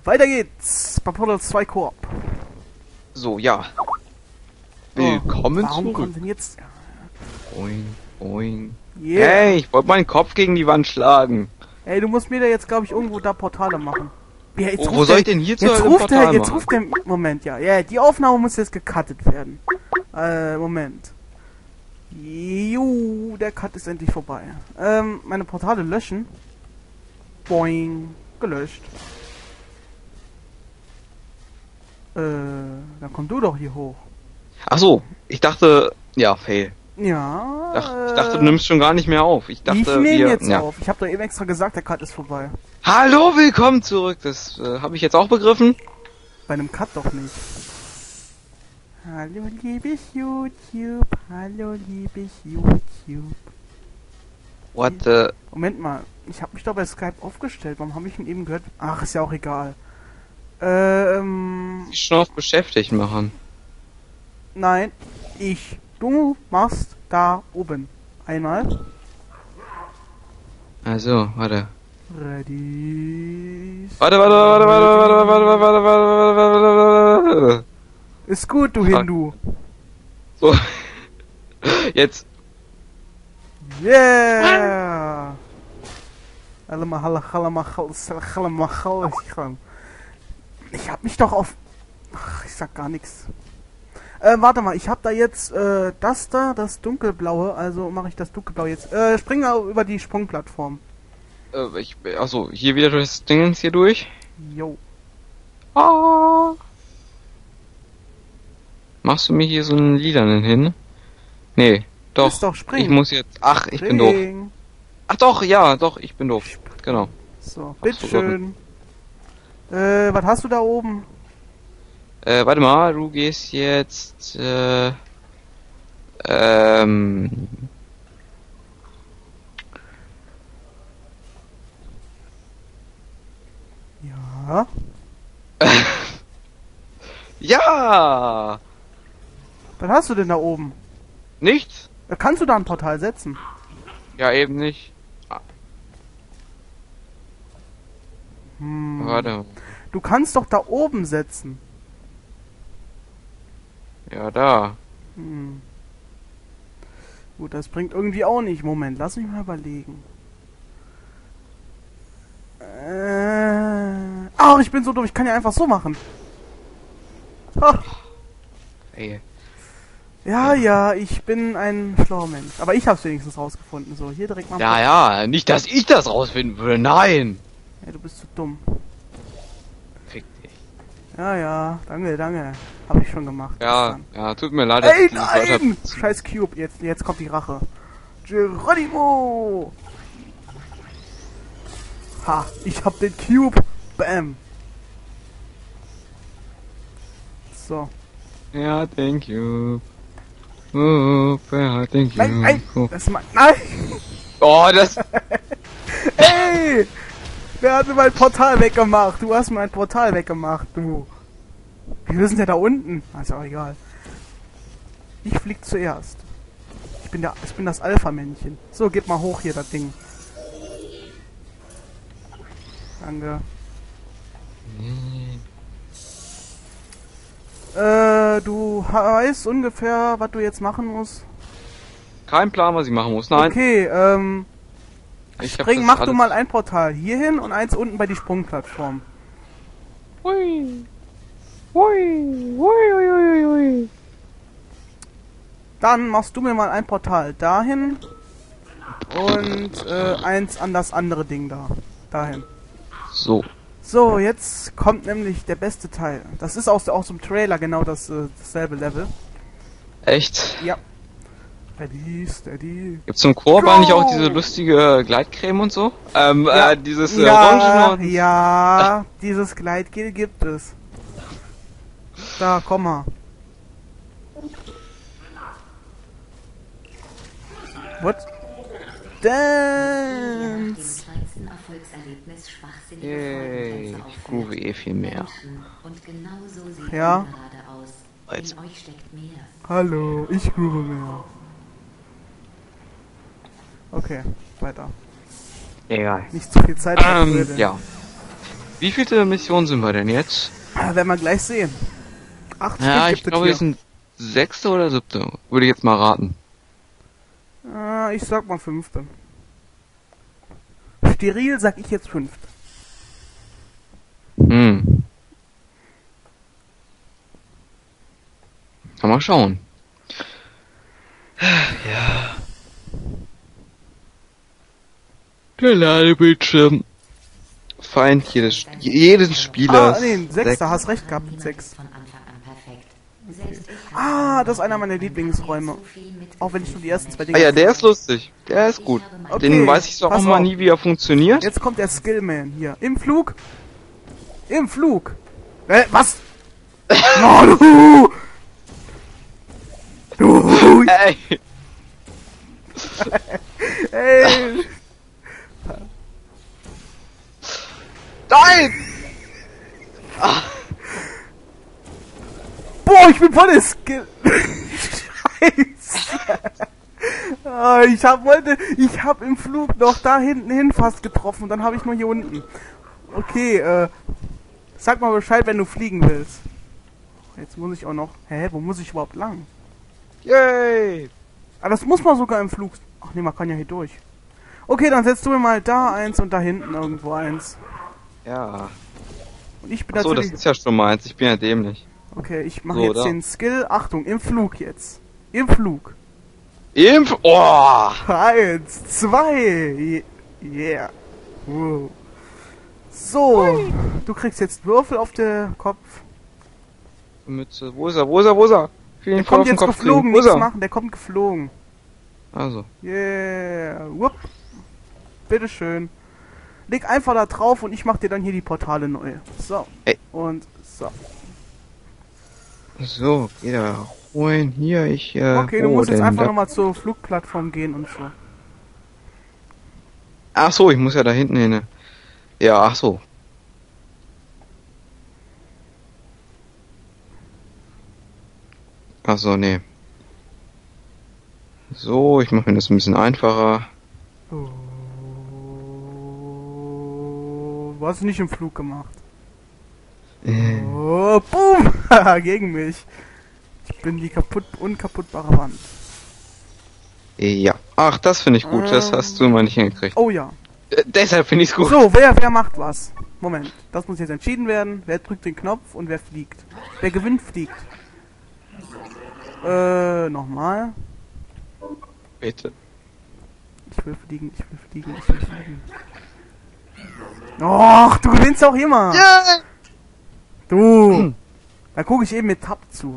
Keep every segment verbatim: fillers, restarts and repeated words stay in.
weiter geht's bei Portal zwei Koop. So, ja. Willkommen oh, warum zurück. kommt denn jetzt... Boing, boing. Yeah. Hey, ich wollte meinen Kopf gegen die Wand schlagen. Ey, du musst mir da jetzt, glaube ich, irgendwo da Portale machen. Ja, jetzt oh, wo soll ich denn hier zu jetzt einem ruft Portal der, Jetzt machen? ruft der... Moment, ja. Ja, die Aufnahme muss jetzt gecuttet werden. Äh, Moment. Juhu, der Cut ist endlich vorbei. Ähm, meine Portale löschen. Boing. Gelöscht. Äh, dann komm du doch hier hoch. Ach so, ich dachte, ja, fail. Ja. Ach, ich dachte, du nimmst schon gar nicht mehr auf. Ich dachte, ich nehme wir, jetzt ja. auf. Ich habe doch eben extra gesagt, der Cut ist vorbei. Hallo, willkommen zurück. Das äh, habe ich jetzt auch begriffen. Bei einem Cut doch nicht. Hallo, liebes YouTube. Hallo, liebes YouTube. What the... Moment mal. Ich habe mich doch bei Skype aufgestellt. Warum habe ich ihn eben gehört? Ach, ist ja auch egal. Ähm... Ich schon auf beschäftigt machen. Nein. Ich. Du machst da oben. Einmal. Also, warte. Ready. Warte, warte, warte, warte, warte, warte, warte, warte, warte, warte, warte, warte. Ist gut, du Hindu. So. Jetzt. Yeah! Ich hab mich doch auf... Ach, ich sag gar nichts. Äh, warte mal, ich hab da jetzt äh, das da, das dunkelblaue, also mache ich das dunkelblaue jetzt. Äh, spring über die Sprungplattform. Äh, ich, achso, hier wieder durch das Dingens hier durch. Jo. Ah. Machst du mir hier so einen lilanen hin? Nee, doch. Ist doch springen. Ich muss jetzt... Ach, ich Spring. bin doof. Ach doch, ja, doch, ich bin doof. Genau. So, Ach, bitteschön. So, äh, was hast du da oben? Äh, warte mal, du gehst jetzt... Äh... Ähm... Ja. Ja! Was hast du denn da oben? Nichts? Äh, Kannst du da ein Portal setzen? Ja, eben nicht. Hm. Warte. Du kannst doch da oben setzen. Ja, da. Hm. Gut, das bringt irgendwie auch nicht. Moment, lass mich mal überlegen. Äh. Ach, ich bin so doof. Ich kann ja einfach so machen. Ha. Ey. Ja, ja, ich bin ein schlauer Mensch. Aber ich hab's wenigstens rausgefunden. So, hier direkt mal... Ja, ja, nicht, dass ich das rausfinden würde, nein! Ja, du bist zu dumm. Fick dich. Ja, ja, danke, danke. Hab ich schon gemacht. Ja, gestern. ja, tut mir leid, Ey, ich dieses Wort nein! hab- Scheiß Cube, jetzt, jetzt kommt die Rache. Geronimo! Ha, ich hab den Cube. Bam. So. Ja, thank you. Oh, ja, thank you. Nein, nein! Oh, Das ma nein! oh das... Ey! Wer hat mir mein Portal weggemacht? Du hast mein Portal weggemacht, du. Wir sind ja da unten. Ah, ist ja auch egal. Ich flieg zuerst. Ich bin der, ich bin das Alpha-Männchen. So, gib mal hoch hier das Ding. Danke. Äh, du weißt ungefähr, was du jetzt machen musst? Kein Plan, was ich machen muss, nein. Okay, ähm... Ich hab Spring, das mach du alles- mal ein Portal hier hin und eins unten bei die Sprungplattform. Hui. Hui. Hui, hui, hui, hui. Dann machst du mir mal ein Portal dahin und äh, eins an das andere Ding da. Dahin. So. So, jetzt kommt nämlich der beste Teil. Das ist aus, aus dem Trailer genau das, äh, dasselbe Level. Echt? Ja. Steady, steady. Gibt's zum Koop Go! eigentlich auch diese lustige Gleitcreme und so? Ähm, Ja. äh, dieses äh, Ja, Orangen... ja, dieses Gleitgel gibt es. Da, komm mal. What? Dance! Yay, ich groove eh viel mehr. Ja. Als Hallo, ich groove mehr. Okay, weiter. Egal. Nicht zu viel Zeit Ähm, vertrödeln. ja. Wie viele Missionen sind wir denn jetzt? Ah, werden wir gleich sehen. Acht Ja, Stück ich gibt es glaube, wir hier. sind sechste oder siebte. Würde ich jetzt mal raten. Ah, ich sag mal fünfte. Steril sag ich jetzt fünfte. Hm. Kann man schauen. Ja. Der Ladebildschirm. Feind jedes, jedes Spielers. Ah, nee, sechster, hast recht gehabt, sechs. Ah, das ist einer meiner Lieblingsräume. Auch wenn ich nur die ersten zwei Dinge... Ah ja, der ist lustig. Der ist gut. Okay, Den weiß ich so auch pass mal auf. nie, wie er funktioniert. Jetzt kommt der Skillman hier. Im Flug. Im Flug. Äh, was? Oh, du! Du! Ey. Ey! Nein! Boah, ich bin voll der Skill... Scheiße! Ah, ich hab wollte, ich hab im Flug noch da hinten hin fast getroffen, dann habe ich nur hier unten. Okay, äh, sag mal Bescheid, wenn du fliegen willst. Jetzt muss ich auch noch, hä, wo muss ich überhaupt lang? Yay! Ah, das muss man sogar im Flug. Ach nee, man kann ja hier durch. Okay, dann setzt du mir mal da eins und da hinten irgendwo eins. Ja. Und ich bin Ach so, das natürlich... ist ja schon meins. Ich bin ja dämlich. Okay, ich mache So, jetzt da. den Skill. Achtung, im Flug jetzt. Im Flug. Impf. Oh! Eins, zwei. Yeah. Wow. So, du kriegst jetzt Würfel auf den Kopf. Mütze. Wo ist er? Wo ist er? Wo ist er? Für Der ihn voll kommt auf den jetzt Kopf geflogen, kriegen. Wo ist nichts er? machen, der kommt geflogen. Also. Yeah. Wupp. Bitteschön. Leg einfach da drauf und ich mach dir dann hier die Portale neu. So. Ey. Und so. So, geh da holen. Hier, ich, äh, Okay, du wo musst jetzt denn einfach da? nochmal zur Flugplattform gehen und so. Ach so, ich muss ja da hinten hin. Ja, ach so. Ach so, nee. So, ich mache mir das ein bisschen einfacher. Oh. Du hast nicht im Flug gemacht. Äh, Oh, boom! Haha, gegen mich. Ich bin die kaputt, unkaputtbare Wand. ja. Ach, das finde ich gut. Das hast du mal nicht hingekriegt. Oh ja. Äh, deshalb finde ich es gut. So, wer, wer macht was? Moment, das muss jetzt entschieden werden. Wer drückt den Knopf und wer fliegt? Wer gewinnt, fliegt. Äh, nochmal. Bitte. Ich will fliegen, ich will fliegen, ich will fliegen. Och, du gewinnst auch immer. Ja! Du. Hm. Da gucke ich eben mit Tab zu.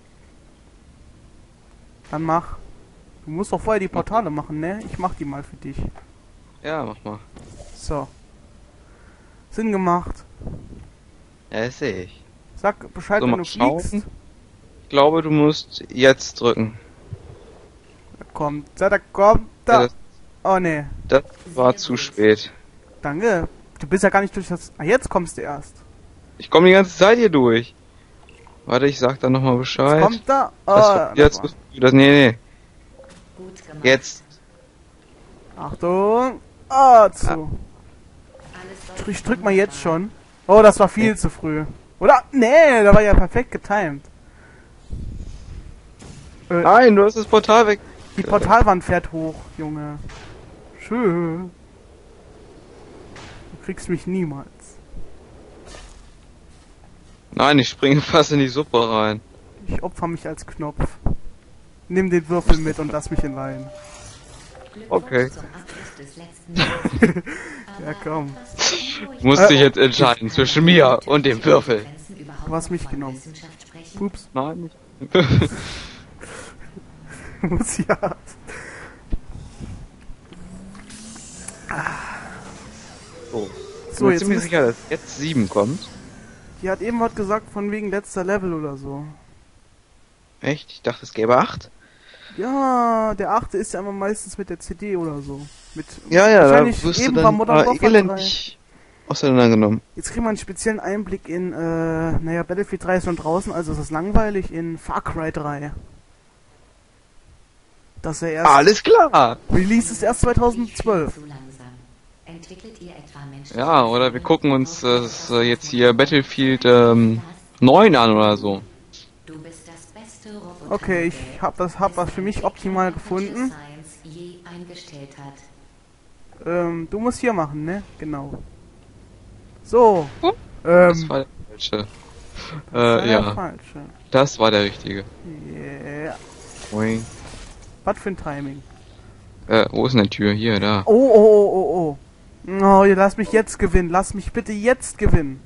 Dann mach. Du musst doch vorher die Portale machen, ne? Ich mach die mal für dich. Ja, mach mal. So. Sinn gemacht. Ja, das sehe ich. Sag Bescheid, So, wenn mal du schauen. fliegst. Ich glaube, du musst jetzt drücken. Da kommt, da, da kommt, Ja, da. das, Oh ne, das war zu spät. danke. Du bist ja gar nicht durch das... Ah, jetzt kommst du erst. Ich komme die ganze Zeit hier durch. Warte, ich sag dann nochmal Bescheid. Kommt da. Das Ah, war jetzt das das, nee, nee. Gut gemacht. Jetzt. war. Achtung. Ah, zu. Alles läuft Ich drück mal jetzt schon. Oh, das war viel zu früh. Oder? Nee, da war ja perfekt getimed. Äh, Nein, du hast das Portal weg. die Portalwand fährt hoch, Junge. Schön. Du kriegst mich niemals. Nein, ich springe fast in die Suppe rein. Ich opfer mich als Knopf. Nimm den Würfel mit und lass mich in Leihen. Okay. zum Abschluss des letzten Jahres. Ja, komm. Du musst dich jetzt entscheiden zwischen mir und dem Würfel. Du hast mich genommen. Ups. Nein, nicht. Muss ja. So. So, Ich bin jetzt ziemlich müsst- sicher, dass jetzt sieben kommt. Die hat eben was gesagt von wegen letzter Level oder so. Echt? Ich dachte, es gäbe acht. Ja, der achte ist ja immer meistens mit der C D oder so. Mit Ja, ja, da wahrscheinlich wirst du eben dann war Modern äh, Warfare drei. elendig auseinandergenommen. Jetzt kriegen wir einen speziellen Einblick in, äh, naja, Battlefield drei ist schon draußen, also es ist langweilig, in Far Cry drei. Das er erst... Alles klar! Release ist erst zweitausendzwölf. Zu langsam. Entwickelt ihr etwa Menschen? Ja, oder wir gucken uns das äh, jetzt hier Battlefield ähm, neun an oder so. Du bist das beste Roboter. Okay, ich hab das hab was für mich optimal gefunden. Science je eingestellt hat. Ähm, du musst hier machen, ne? Genau. So. Oh, Das Ähm, war der falsche. das war Äh, der ja, falsche. das war der richtige. Yeah. Boing. Was für ein Timing. Äh, wo ist denn die Tür? Hier, da. Oh, oh, oh, oh, oh. Oh, ihr lasst mich jetzt gewinnen. Lass mich bitte jetzt gewinnen.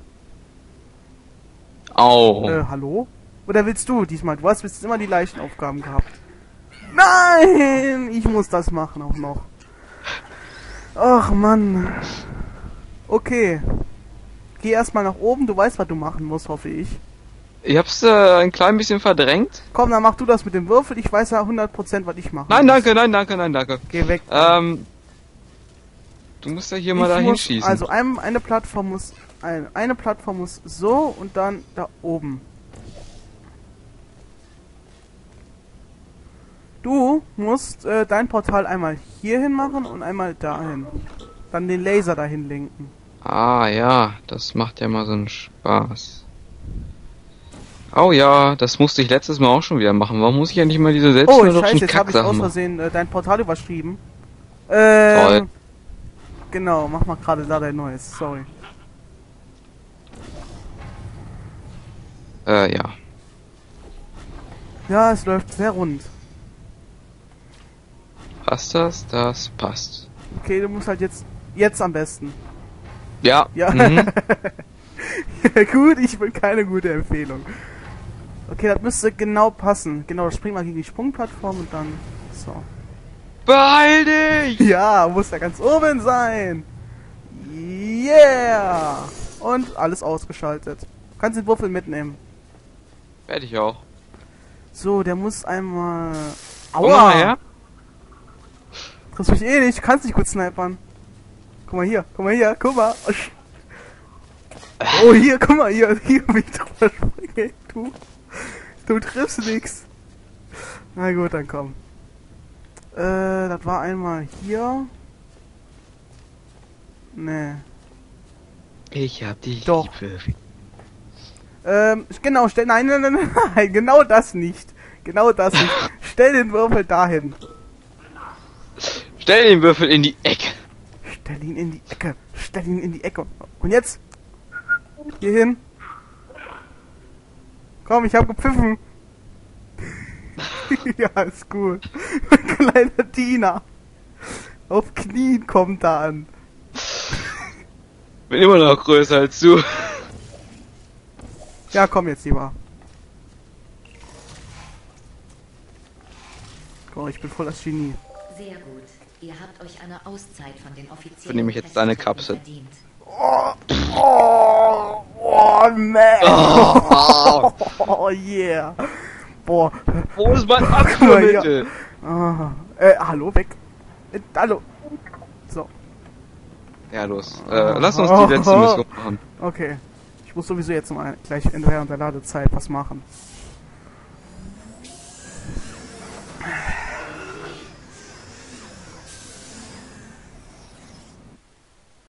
Au. Äh, hallo? Oder willst du diesmal? Du hast bis immer die Leichenaufgaben gehabt. Nein! Ich muss das machen auch noch. Ach, Mann. Okay. Geh erstmal nach oben. Du weißt, was du machen musst, hoffe ich. Ich hab's äh, ein klein bisschen verdrängt. Komm, dann mach du das mit dem Würfel. Ich weiß ja hundert Prozent, was ich mache. Nein, danke, nein, danke, nein, danke. Geh weg. Ähm, du musst ja hier mal Ich da muss- hinschießen. Also ein, eine Plattform muss eine, eine Plattform muss so und dann da oben. Du musst äh, dein Portal einmal hier hin machen und einmal dahin. Dann den Laser dahin lenken. Ah, ja, das macht ja mal so einen Spaß. Oh ja, das musste ich letztes Mal auch schon wieder machen. Warum muss ich ja nicht mal diese Oh, selbstmörderischen scheiße, jetzt habe ich aus Kacksachen machen? Versehen äh, dein Portal überschrieben. Ähm, Toll. Genau, mach mal gerade da dein neues. Sorry. Äh, ja. Ja, es läuft sehr rund. Passt das? Das passt. Okay, du musst halt jetzt jetzt am besten. Ja. Ja. Mhm. Gut, ich will keine gute Empfehlung. Okay, das müsste genau passen. Genau, das springt mal gegen die Sprungplattform und dann so. Beeil dich! Ja, muss ja ganz oben sein. Yeah! Und alles ausgeschaltet. Du kannst den Würfel mitnehmen. Werde ich auch. So, der muss einmal... Komm mal her. Triffst mich eh nicht, kannst nicht gut snipern. Guck mal hier, guck mal hier, guck mal. Oh, hier, guck mal, hier, hier, wie ich drüber springe. Du, du triffst nix. Na gut, dann komm. Äh, das war einmal hier. Nee. Ich hab dich Doch. lieb. Ähm, genau, stell, nein, nein, nein, nein, genau das nicht. Genau das nicht. Stell den Würfel dahin. Stell den Würfel in die Ecke. Stell ihn in die Ecke. Stell ihn in die Ecke. Und jetzt? Hier hin. Komm, ich hab gepfiffen. Ja, ist gut. Mein kleiner Diener. Auf Knien kommt er an. Bin immer noch größer als du. Ja, komm jetzt lieber. Oh, ich bin voll das Genie. Sehr gut. Ihr habt euch eine Auszeit von den offiziellen Dann nehme ich jetzt deine Testzeiten Kapsel. verdient. Oh, oh, oh, man. Oh. Oh, yeah. Boah. Wo ist mein mal hier. Abführmittel? Ah, äh, hallo, weg. Äh, hallo. So, Ja, los. Äh, lass uns die letzte Mission machen. okay. Ich muss sowieso jetzt mal gleich während der Ladezeit was machen.